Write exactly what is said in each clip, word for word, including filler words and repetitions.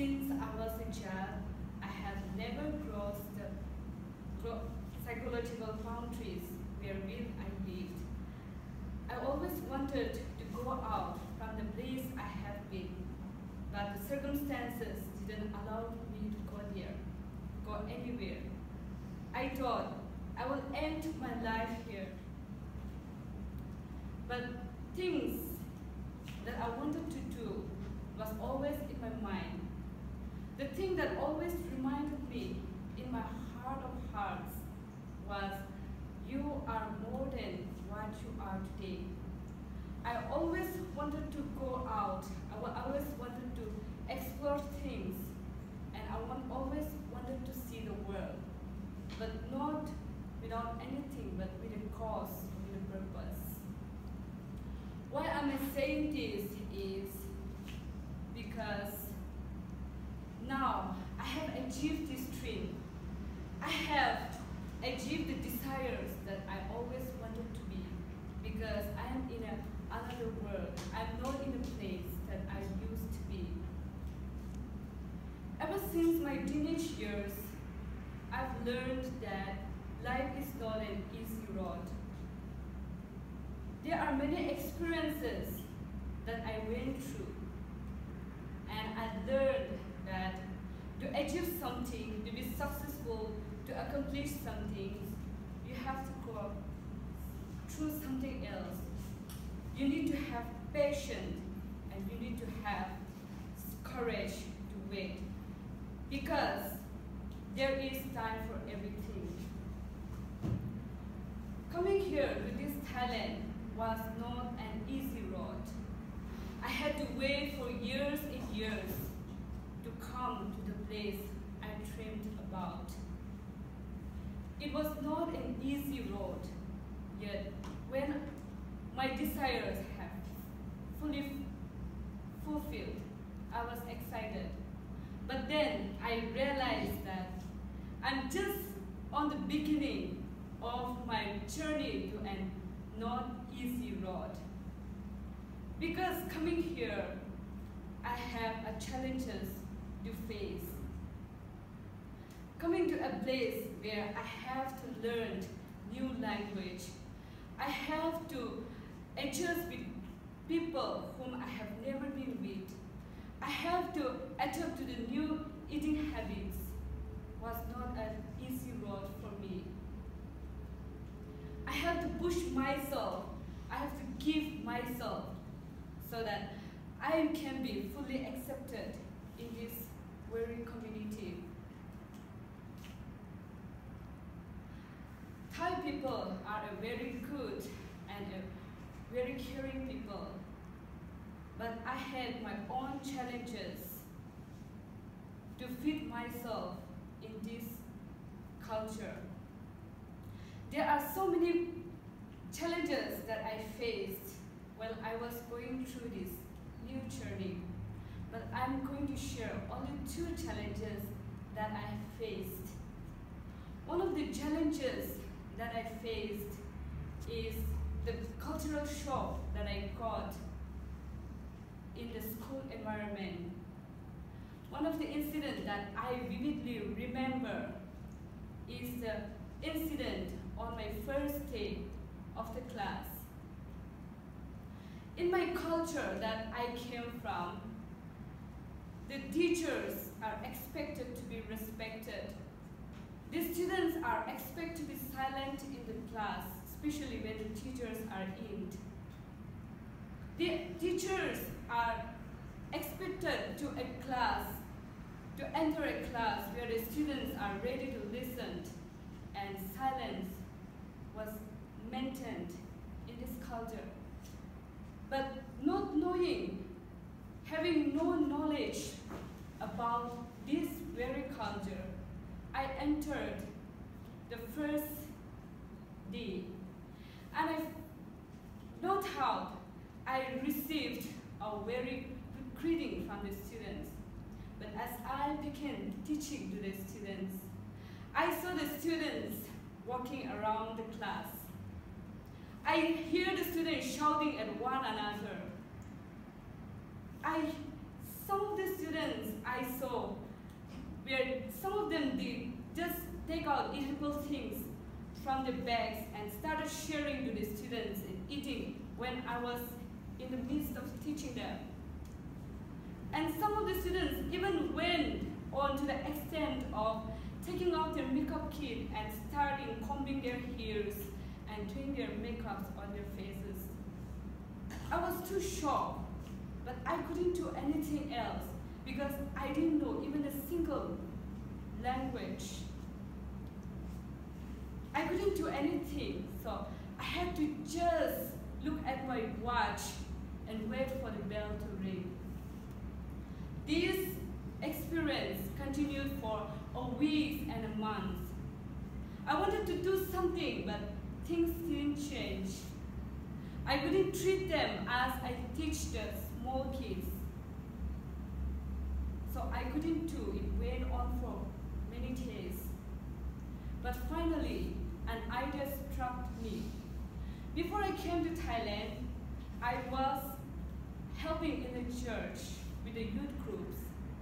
since I was a child, I have never crossed the gro- psychological boundaries wherewith I lived. I always wanted to go out from the place I have been, but the circumstances didn't allow me to go there, go anywhere. I thought I will end my life here. But things that I wanted to do was always in my mind. The thing that always reminded me in my heart of hearts was, you are more than what you are today. I always wanted to go out. I always wanted to explore things, and I want, always wanted to see the world, but not without anything, but with a cause, with a purpose. Why am I saying this is because now I have achieved this dream. I have achieved the desires that I always wanted to be, because I am in a, another world. I'm not in a place that I used to be. Ever since my teenage years, I've learned that life is not an easy road. There are many experiences that I went through, and I learned that to achieve something, to be successful, to accomplish something, you have to go through something else. You need to have patience, and you need to have courage to wait, because there is time for everything. Coming here to this Thailand was not an easy road. I had to wait for years and years to come to the place I dreamed about. It was not an easy road, yet when my desires have fully fulfilled, I was excited. But then I realized that I'm just on the beginning of my journey to an not easy road. Because coming here, I have a challenges to face. Coming to a place where I have to learn new language, I have to adjust with people whom I have never been with. I have to adapt to the new eating habits. Was not an easy road for me. I have to push myself. I have to give myself so that I can be fully accepted in this very community. Thai people are a very good and a very caring people, but I had my own challenges to fit myself in this culture. There are so many challenges that I faced while I was going through this new journey, but I'm going to share only two challenges that I faced. One of the challenges that I faced is the cultural shock that I got in the school environment. One of the incidents that I vividly remember is the incident on my first day of the class. In my culture that I came from, the teachers are expected to be respected. The students are expected to be silent in the class, especially when the teachers are in. The teachers are expected to a class, to enter a class where the students are ready to listen, and silence was maintained in this culture. But not knowing, having no knowledge about this very culture, I entered the first day, and I, no doubt I received a very good greeting from the students. But as I began teaching to the students, I saw the students walking around the class. I hear the students shouting at one another. I some of the students I saw, where some of them did just take out edible things from the bags and started sharing to the students and eating when I was in the midst of teaching them. And some of the students even went on to the extent of taking out their makeup kit and starting combing their hairs and doing their makeups on their faces. I was too shocked, but I couldn't do anything else because I didn't know even a single language. I couldn't do anything, so I had to just look at my watch and wait for the bell to ring. This experience continued for a week and a month. I wanted to do something, but things didn't change. I couldn't treat them as I teach the small kids. So I couldn't do it. It went on for many days. But finally, an idea struck me. Before I came to Thailand, I was helping in the church with the youth groups.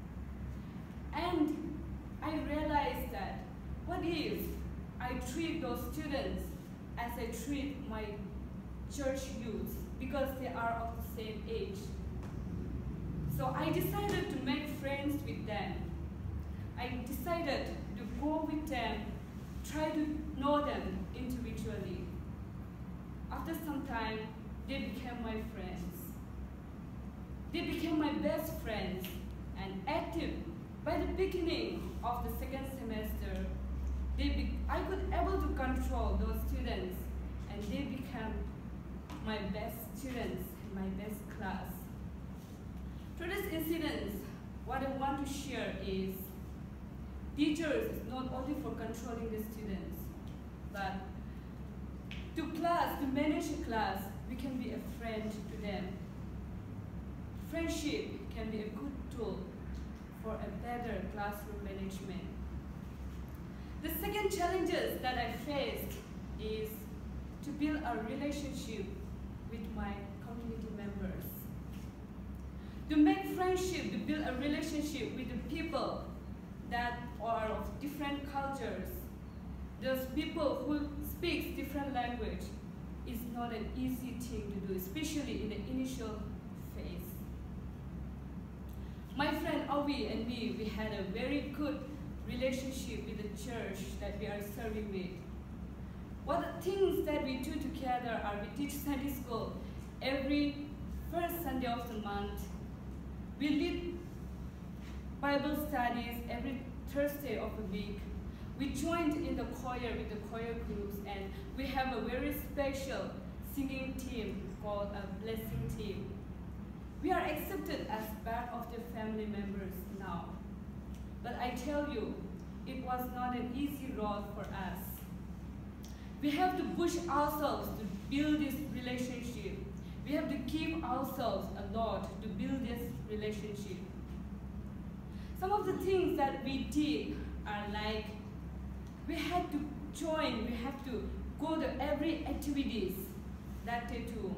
And I realized that, what if I treat those students as I treat my church youth, because they are of the same age. So I decided to make friends with them. I decided to go with them, try to know them individually. After some time, they became my friends. They became my best friends and active. By the beginning of the second semester, they be I could able to control those students, and they became my best students in my best class. Through this incident, what I want to share is teachers is not only for controlling the students, but to class, to manage a class, we can be a friend to them. Friendship can be a good tool for a better classroom management. The second challenges that I faced is to build a relationship with my community members. To make friendship, to build a relationship with the people that are of different cultures, those people who speak different language, is not an easy thing to do, especially in the initial phase. My friend Avi and me, we had a very good relationship with the church that we are serving with. What the things that we do together are we teach Sunday school every first Sunday of the month. We lead Bible studies every Thursday of the week. We joined in the choir with the choir groups, and we have a very special singing team called a blessing team. We are accepted as part of the family members now. But I tell you, it was not an easy road for us. We have to push ourselves to build this relationship. We have to give ourselves a lot to build this relationship. Some of the things that we did are like, we had to join, we have to go to every activities that they do.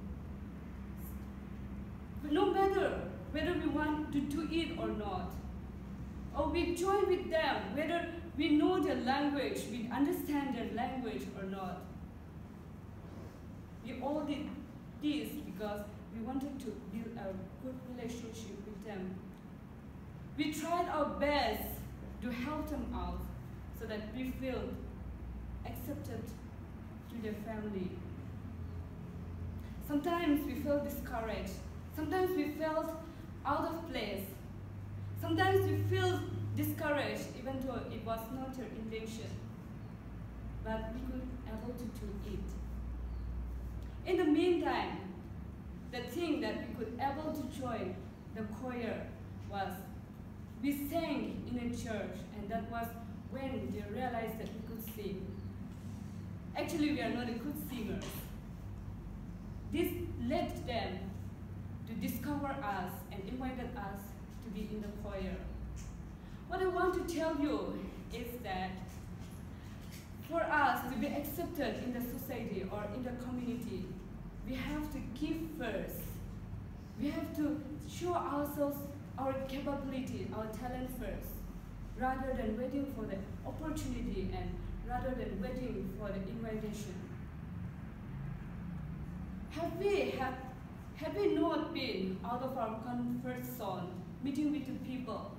But no matter whether we want to do it or not, or we join with them, whether we know their language, we understand their language or not. We all did this because we wanted to build a good relationship with them. We tried our best to help them out so that we feel accepted to their family. Sometimes we felt discouraged. Sometimes we felt out of place. Sometimes we feel discouraged even though it was not your intention. But we could able to do it. In the meantime, the thing that we could able to join the choir was we sang in a church, and that was when they realized that we could sing. Actually, we are not a good singers. This led them to discover us and invited us to be in the choir. What I want to tell you is that for us to be accepted in the society or in the community, we have to give first. We have to show ourselves our capability, our talent first, rather than waiting for the opportunity and rather than waiting for the invitation. Have we, have, have we not been out of our comfort zone, meeting with the people?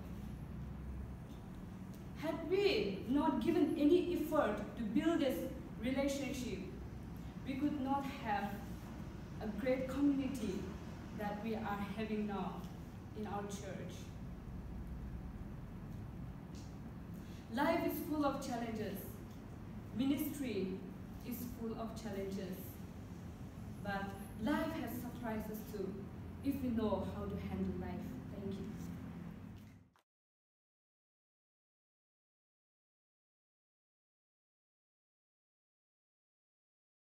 Had we not given any effort to build this relationship, we could not have a great community that we are having now in our church. Life is full of challenges. Ministry is full of challenges. But life has surprises too, if we know how to handle life. Thank you.